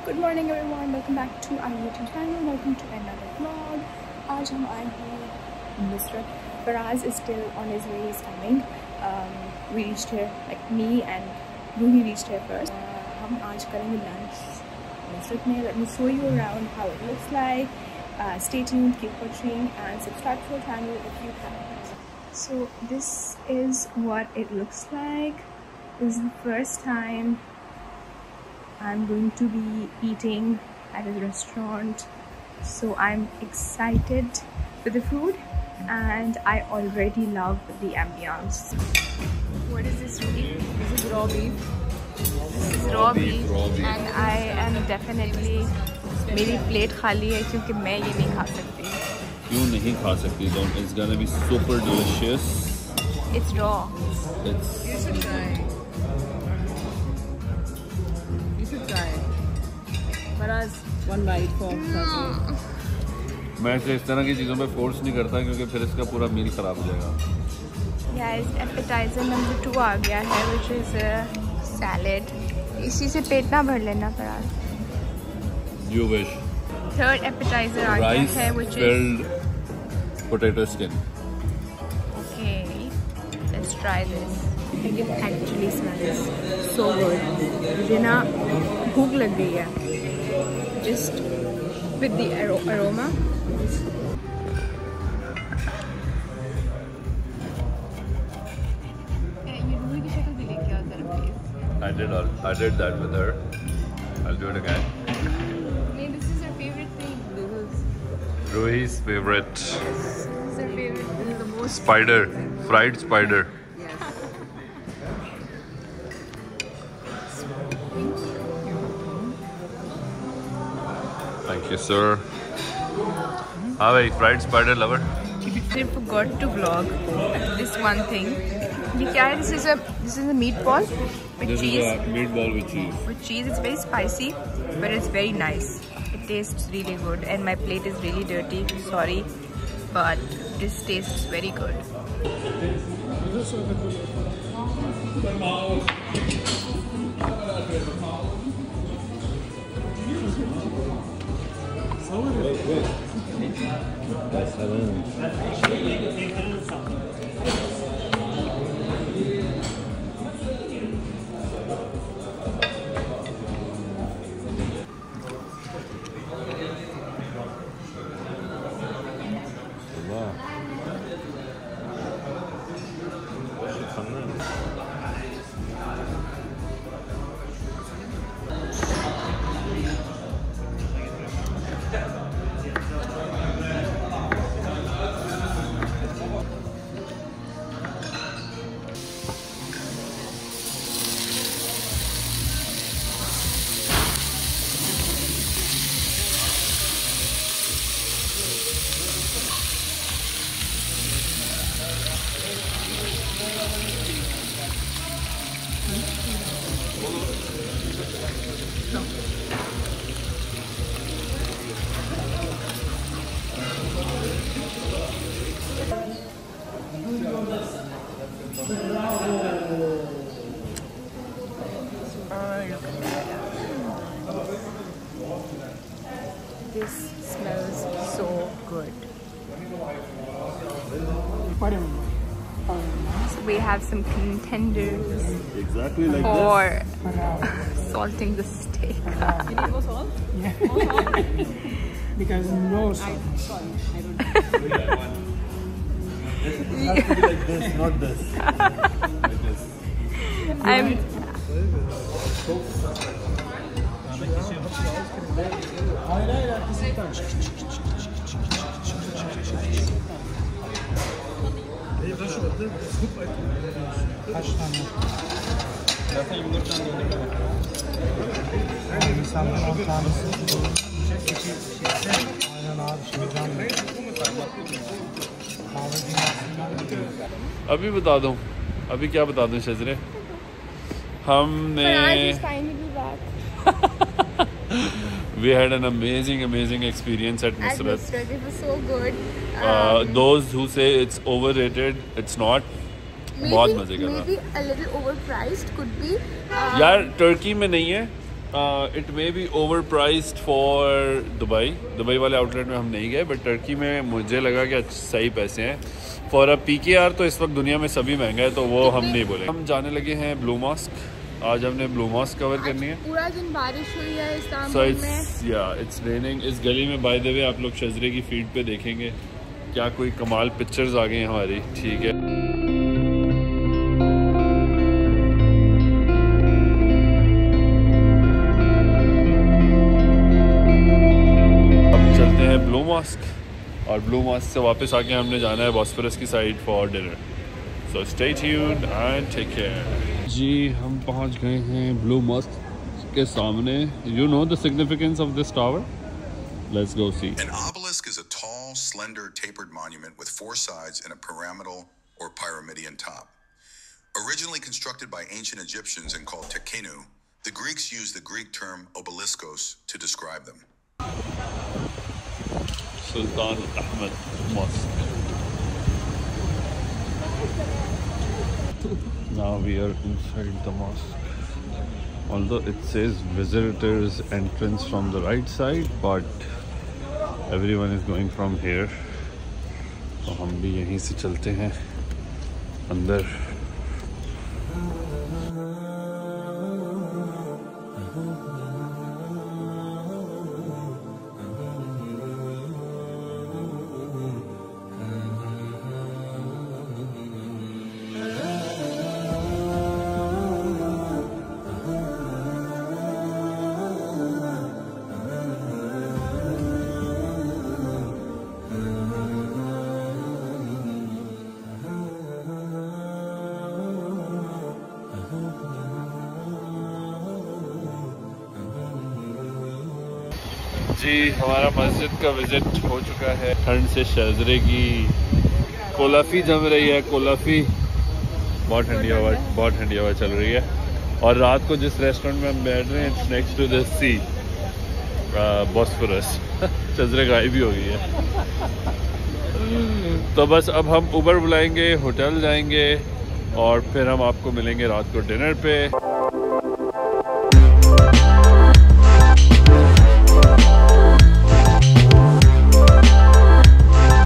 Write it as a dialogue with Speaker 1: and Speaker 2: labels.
Speaker 1: Good morning everyone, welcome back to our YouTube channel, welcome to another vlog. आज हम आए हैं Nusret. Faraz is still on his way, is coming. We reached here, like me and Ruhi reached here first. हम आज करेंगे lunch Nusret में। Let me show you around how it looks like. Stay tuned, keep watching and subscribe to our channel if you haven't. So this is what it looks like. This is the first time I'm going to be eating at his restaurant, so I'm excited for the food and I already love the ambience. What is this, Ruby? This is raw beef. This is raw beef and I am definitely, मेरी plate खाली है क्योंकि मैं ये नहीं खा सकती।
Speaker 2: क्यों नहीं खा सकती? It's gonna be super delicious.
Speaker 1: It's raw.
Speaker 3: You should try. You should try. Faraz, one bite for Faraz.
Speaker 2: मैं इस तरह की चीज़ों पे फोर्स नहीं करता क्योंकि फिर इसका पूरा मील खराब हो जाएगा।
Speaker 1: Guys, appetizer number 2 आ गया है, which is salad. इसी से पेट ना भर लेना Faraz.
Speaker 2: You wish.
Speaker 1: Third appetizer आ गया है, which
Speaker 2: filled potato skin.
Speaker 1: Okay, let's try this. It actually smells so good. मुझे ना भूख लग गई है just with the aroma. ये रूही की शक्ल भी लेके आओ जरा please.
Speaker 2: I did that with her. I'll do it again.
Speaker 1: This is her favorite thing.
Speaker 2: Ruhi's favorite.
Speaker 1: This is her favorite. This is the most.
Speaker 2: Spider. Fried spider.
Speaker 3: Yes.
Speaker 2: Thank you, sir. Ah, wait, fried spider lover.
Speaker 1: I forgot to vlog this one thing. ये क्या है? This is a meatball with
Speaker 2: This
Speaker 1: cheese.
Speaker 2: is a meatball with cheese.
Speaker 1: With cheese, it's very spicy, but it's very nice. It tastes really good, and my plate is really dirty. Sorry, but this tastes very good. This smells so good. So we have some contenders
Speaker 2: Exactly like
Speaker 1: for salting the steak.
Speaker 3: You need more salt?
Speaker 4: Yeah.
Speaker 3: More salt?
Speaker 4: Because no salt.
Speaker 3: Sorry, I don't.
Speaker 2: It has to be like this, not this. Like this.
Speaker 1: I'm
Speaker 4: Hayır hayır arkasından. Kaç tane?
Speaker 5: Zaten 24 tane doldurdum.
Speaker 4: İnsanlar 10 tanesi. Aynen abi şeyden. Kahve dünyasından.
Speaker 2: अभी बता दूं, अभी क्या बता दूं शजरे? हमने we had an amazing experience at Nusrat.
Speaker 1: It was so good.
Speaker 2: Those who say it's overrated, it's not. बहुत मजे कर रहा।
Speaker 1: Maybe a little overpriced could be.
Speaker 2: यार टर्की में नहीं है, it may be overpriced for Dubai वाले outlet में हम नहीं गए, बट टर्की में मुझे लगा कि सही पैसे हैं फॉर अ PKR। तो इस वक्त दुनिया में सभी महंगा है, तो वो हम नहीं बोले। हम जाने लगे हैं ब्लू मॉस्क। आज हमने ब्लू मॉस्क कवर करनी है।
Speaker 1: पूरा दिन बारिश हुई है इस्तांबुल में।
Speaker 2: इट्स रेनिंग इस गली में। बाय द वे आप लोग शजरे की फीड पे देखेंगे क्या कोई कमाल पिक्चर्स आ गई हमारी। ठीक है, ब्लू मॉस्क और ब्लू मॉस्क से वापस आके हमने जाना है बॉस्फोरस की side for dinner. So stay tuned and take care. जी हम पहुंच गए हैं ब्लू मॉस्क के सामने। You know the significance of this tower? Let's go see.
Speaker 6: An obelisk is a tall, slender, tapered monument with 4 sides and a pyramidal or pyramidion top. Originally constructed by ancient Egyptians and called tekenu, the Greeks used the Greek term obeliskos to describe them.
Speaker 2: Sultan Ahmed Mosque. Now we are inside the mosque. Although it says visitors entrance from the right side, but everyone is going from here. तो हम भी यहीं से चलते हैं अंदर। जी हमारा मस्जिद का विजिट हो चुका है। ठंड से शजरे की कोलाफी जम रही है। कोलाफी बहुत ठंडी हवा चल रही है। और रात को जिस रेस्टोरेंट में हम बैठ रहे हैं it's next to the sea Bosphorus. शजरे गायब भी हो गई है। तो बस अब हम उबर बुलाएंगे, होटल जाएंगे और फिर हम आपको मिलेंगे रात को डिनर पे।